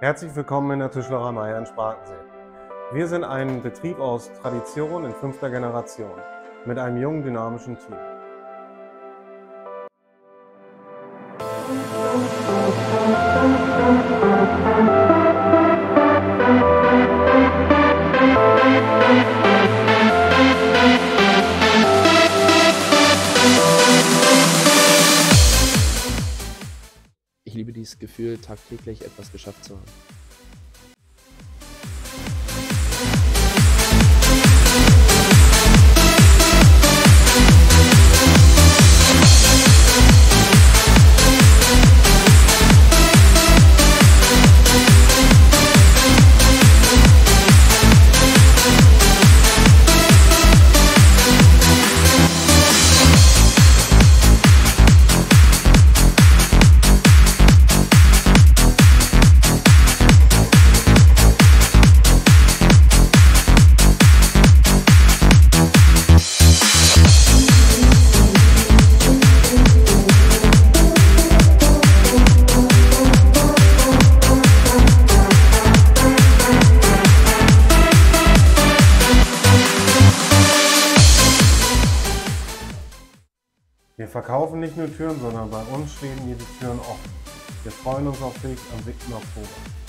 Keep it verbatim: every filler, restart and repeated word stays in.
Herzlich willkommen in der Tischlerei Meier in Sparkensee. Wir sind ein Betrieb aus Tradition in fünfter Generation mit einem jungen, dynamischen Team. Ich liebe dieses Gefühl, tagtäglich etwas geschafft zu haben. Wir verkaufen nicht nur Türen, sondern bei uns stehen hier die Türen offen. Wir freuen uns auf dich am siebten Oktober.